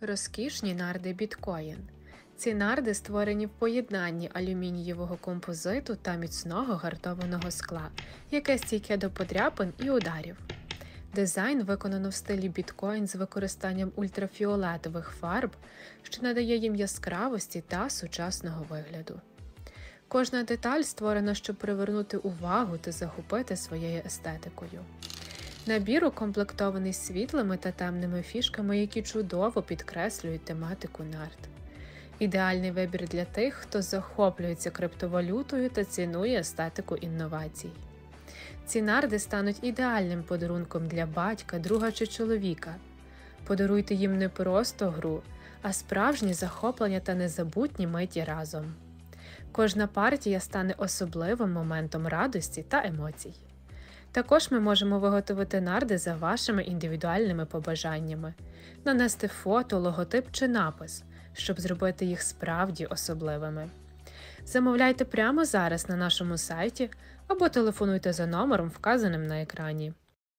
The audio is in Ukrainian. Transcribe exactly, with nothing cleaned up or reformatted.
Розкішні нарди біткоін. Ці нарди створені в поєднанні алюмінієвого композиту та міцного гартованого скла, яке стійке до подряпин і ударів. Дизайн виконано в стилі біткоін з використанням ультрафіолетових фарб, що надає їм яскравості та сучасного вигляду. Кожна деталь створена, щоб привернути увагу та захопити своєю естетикою. Набір укомплектований світлими та темними фішками, які чудово підкреслюють тематику нард. Ідеальний вибір для тих, хто захоплюється криптовалютою та цінує естетику інновацій. Ці нарди стануть ідеальним подарунком для батька, друга чи чоловіка. Подаруйте їм не просто гру, а справжні захоплення та незабутні миті разом. Кожна партія стане особливим моментом радості та емоцій. Також ми можемо виготовити нарди за вашими індивідуальними побажаннями, нанести фото, логотип чи напис, щоб зробити їх справді особливими. Замовляйте прямо зараз на нашому сайті або телефонуйте за номером, вказаним на екрані.